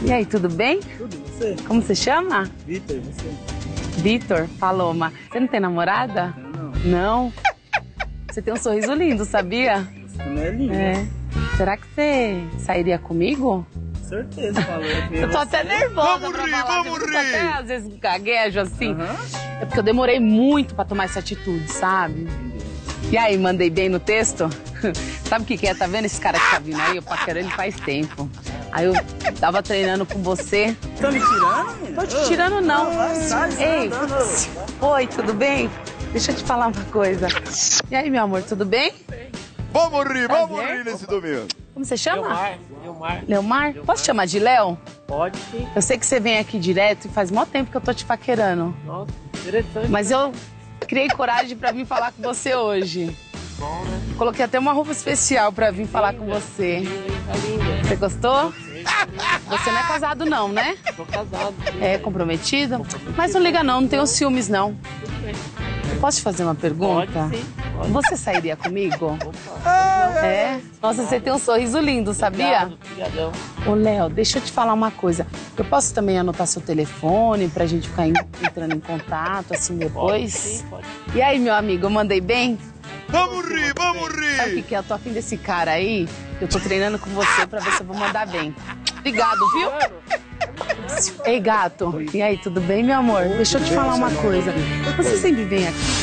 E aí, tudo bem? Tudo, você? Como você chama? Vitor, você? Vitor, Paloma. Você não tem namorada? Não. Não? Você tem um sorriso lindo, sabia? Você também é lindo. É. Será que você sairia comigo? Com certeza, falou. Eu tô até nervosa pra falar. Vamos rir! Até às vezes gaguejo assim. Aham. É porque eu demorei muito pra tomar essa atitude, sabe? E aí, mandei bem no texto? Sabe o que é? Tá vendo esse cara que tá vindo aí? Eu paquero ele faz tempo. Aí eu tava treinando com você. Tá me tirando, menina? Tô te tirando, não. Sai, Ei, não. oi, tudo bem? Deixa eu te falar uma coisa. E aí, meu amor, tudo bem? Vamos rir Prazer. nesse domingo. Como você chama? Leomar. Leomar? Posso te chamar de Léo? Pode sim. Eu sei que você vem aqui direto e faz mó tempo que eu tô te paquerando. Nossa, interessante. Mas eu criei coragem pra vir falar com você hoje. Bom, né? Coloquei até uma roupa especial pra vir falar com você. Tá linda. Você gostou? Você não é casado não, né? Tô casado. Sim. É comprometido? Mas não liga não, não tenho ciúmes não. Tudo bem. Eu posso te fazer uma pergunta? Pode sim. Pode. Você sairia comigo? Opa. É? Nossa, você tem um sorriso lindo, sabia? Obrigadão. Ô, Léo, deixa eu te falar uma coisa. Eu posso também anotar seu telefone pra gente ficar entrando em contato assim Pode depois? sim, pode. E aí, meu amigo, eu mandei bem? Vamos rir, vamos Sabe o rir! que é? Eu tô afim desse cara aí. Eu tô treinando com você pra ver se eu vou mandar bem. Obrigado, viu? Ei, gato. E aí, tudo bem, meu amor? Deixa eu te falar uma coisa. Você sempre vem aqui